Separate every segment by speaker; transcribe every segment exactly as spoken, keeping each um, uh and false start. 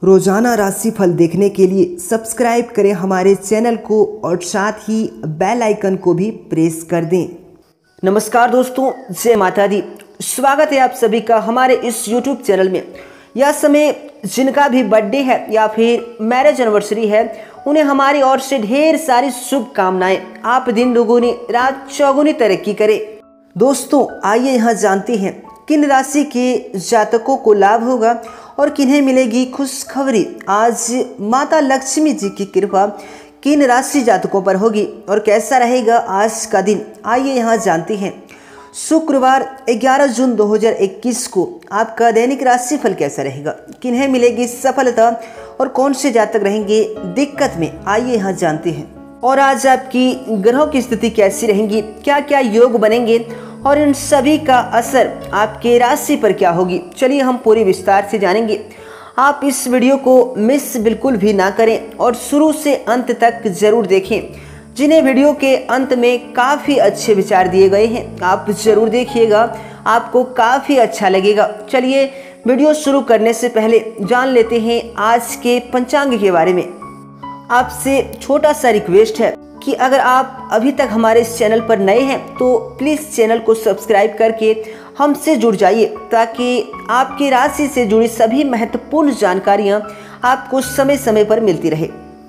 Speaker 1: रोजाना राशिफल देखने के लिए सब्सक्राइब करें हमारे चैनल को और साथ ही बेल आइकन को भी प्रेस कर दें। नमस्कार दोस्तों, जय माता दी। स्वागत है आप सभी का हमारे इस यूट्यूब चैनल में। यह समय जिनका भी बर्थडे है या फिर मैरिज एनिवर्सरी है, उन्हें हमारी ओर से ढेर सारी शुभकामनाएं। आप दिन दुगुनी रात चौगुनी तरक्की करें। दोस्तों आइए यहाँ जानते हैं किन राशि के जातकों को लाभ होगा और किन्हें मिलेगी खुशखबरी। आज माता लक्ष्मी जी की कृपा किन राशि जातकों पर होगी और कैसा रहेगा आज का दिन, आइए यहाँ जानते हैं। शुक्रवार ग्यारह जून दो हज़ार इक्कीस को आपका दैनिक राशिफल कैसा रहेगा, किन्हें मिलेगी सफलता और कौन से जातक रहेंगे दिक्कत में, आइए यहाँ जानते हैं। और आज आपकी ग्रहों की स्थिति कैसी रहेंगी, क्या क्या योग बनेंगे और इन सभी का असर आपके राशि पर क्या होगी, चलिए हम पूरी विस्तार से जानेंगे। आप इस वीडियो को मिस बिल्कुल भी ना करें और शुरू से अंत तक जरूर देखें। जिन्हें वीडियो के अंत में काफ़ी अच्छे विचार दिए गए हैं, आप जरूर देखिएगा, आपको काफ़ी अच्छा लगेगा। चलिए वीडियो शुरू करने से पहले जान लेते हैं आज के पंचांग के बारे में। आपसे छोटा सा रिक्वेस्ट है कि अगर आप अभी तक हमारे इस चैनल पर नए हैं तो प्लीज़ चैनल को सब्सक्राइब करके हमसे जुड़ जाइए, ताकि आपकी राशि से जुड़ी सभी महत्वपूर्ण जानकारियां आपको समय समय पर मिलती रहे।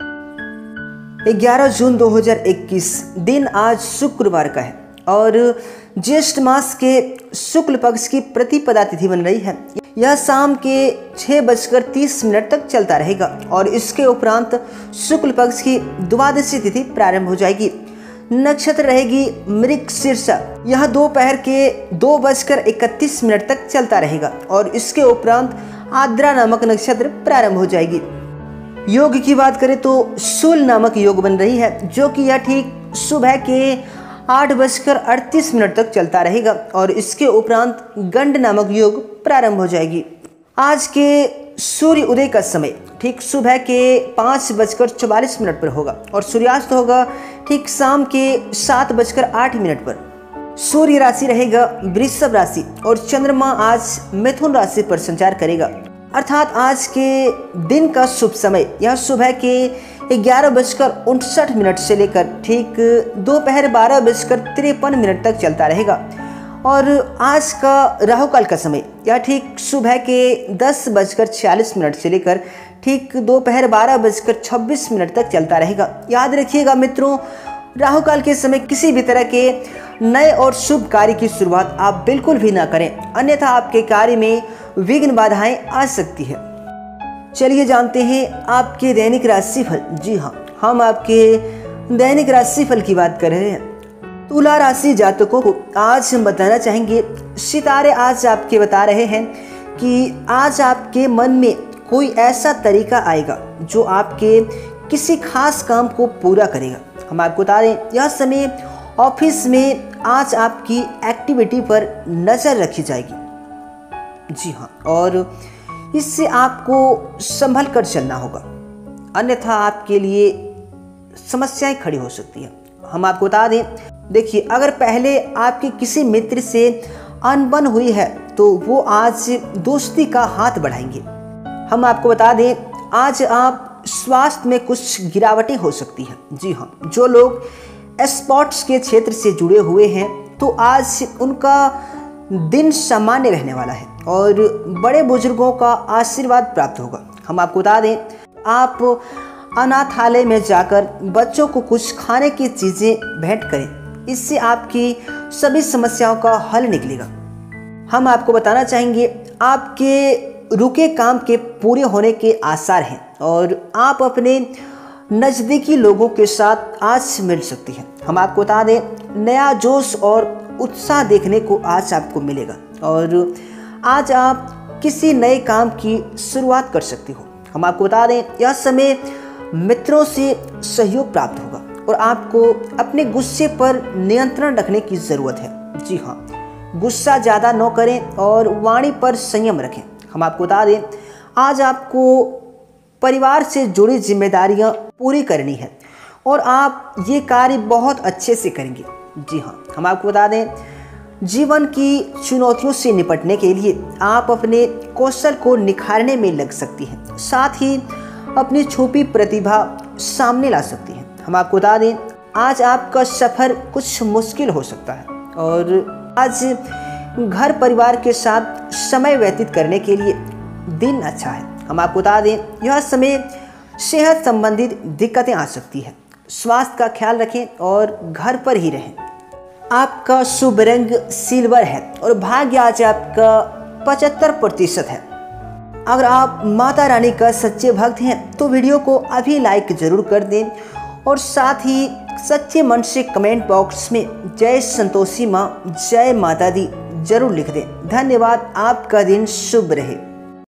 Speaker 1: ग्यारह जून दो हज़ार इक्कीस दिन आज शुक्रवार का है और ज्येष्ठ मास के शुक्ल पक्ष की प्रतिपदा तिथि बन रही है। यह शाम के छः बजकर तीस मिनट तक चलता रहेगा और इसके उपरांत शुक्ल पक्ष की द्वादशी तिथि प्रारंभ हो जाएगी। नक्षत्र रहेगी मृगशीर्षा। यह दोपहर के दो बजकर इकतीस मिनट तक चलता रहेगा और इसके उपरांत आद्रा नामक नक्षत्र प्रारंभ हो जाएगी। योग की बात करें तो शूल नामक योग बन रही है, जो कि यह ठीक सुबह के आठ बजकर अड़तीस मिनट तक चलता रहेगा और इसके उपरांत गंड नामक योग प्रारंभ हो जाएगी। आज के सूर्य उदय का समय ठीक सुबह के पाँच बजकर चौवालीस मिनट पर होगा और सूर्यास्त होगा ठीक शाम के सात बजकर आठ मिनट पर। सूर्य राशि रहेगा वृषभ राशि और चंद्रमा आज मिथुन राशि पर संचार करेगा, अर्थात आज के दिन का शुभ समय यह सुबह के ग्यारह बजकर उनसठ मिनट से लेकर ठीक दोपहर बारह बजकर तिरपन मिनट तक चलता रहेगा और आज का राहु काल का समय यह ठीक सुबह के दस बजकर छियालीस मिनट से लेकर ठीक दोपहर बारह बजकर छब्बीस मिनट तक चलता रहेगा। याद रखिएगा मित्रों, राहु काल के समय किसी भी तरह के नए और शुभ कार्य की शुरुआत आप बिल्कुल भी ना करें, अन्यथा आपके कार्य में विघ्न बाधाएं आ सकती है। चलिए जानते हैं आपके दैनिक राशिफल। जी हाँ, हम आपके दैनिक राशिफल की बात कर रहे हैं। तुला राशि जातकों को आज हम बताना चाहेंगे, सितारे आज आपके बता रहे हैं कि आज आपके मन में कोई ऐसा तरीका आएगा जो आपके किसी खास काम को पूरा करेगा। हम आपको बता दें, यह समय ऑफिस में आज आपकी एक्टिविटी पर नज़र रखी जाएगी। जी हाँ, और इससे आपको संभल कर चलना होगा, अन्यथा आपके लिए समस्याएं खड़ी हो सकती हैं। हम आपको बता दें, देखिए अगर पहले आपके किसी मित्र से अनबन हुई है तो वो आज दोस्ती का हाथ बढ़ाएंगे। हम आपको बता दें, आज आप स्वास्थ्य में कुछ गिरावटें हो सकती हैं। जी हाँ, जो लोग स्पोर्ट्स के क्षेत्र से जुड़े हुए हैं तो आज उनका दिन सामान्य रहने वाला है और बड़े बुजुर्गों का आशीर्वाद प्राप्त होगा। हम आपको बता दें, आप अनाथालय में जाकर बच्चों को कुछ खाने की चीज़ें भेंट करें, इससे आपकी सभी समस्याओं का हल निकलेगा। हम आपको बताना चाहेंगे, आपके रुके काम के पूरे होने के आसार हैं और आप अपने नज़दीकी लोगों के साथ आज मिल सकती हैं। हम आपको बता दें, नया जोश और उत्साह देखने को आज आपको मिलेगा और आज आप किसी नए काम की शुरुआत कर सकती हो। हम आपको बता दें, यह समय मित्रों से सहयोग प्राप्त होगा और आपको अपने गुस्से पर नियंत्रण रखने की ज़रूरत है। जी हाँ, गुस्सा ज़्यादा न करें और वाणी पर संयम रखें। हम आपको बता दें, आज आपको परिवार से जुड़ी जिम्मेदारियां पूरी करनी है और आप ये कार्य बहुत अच्छे से करेंगे। जी हाँ, हम आपको बता दें, जीवन की चुनौतियों से निपटने के लिए आप अपने कौशल को निखारने में लग सकती हैं, साथ ही अपनी छुपी प्रतिभा सामने ला सकती हैं। हम आपको बता दें, आज आपका सफ़र कुछ मुश्किल हो सकता है और आज घर परिवार के साथ समय व्यतीत करने के लिए दिन अच्छा है। हम आपको बता दें, यह समय सेहत संबंधित दिक्कतें आ सकती है। स्वास्थ्य का ख्याल रखें और घर पर ही रहें। आपका शुभ रंग सिल्वर है और भाग्य आज आपका पचहत्तर प्रतिशत है। अगर आप माता रानी का सच्चे भक्त हैं तो वीडियो को अभी लाइक जरूर कर दें और साथ ही सच्चे मन से कमेंट बॉक्स में जय संतोषी माँ, जय माता दी जरूर लिख दें। धन्यवाद। आपका दिन शुभ रहे।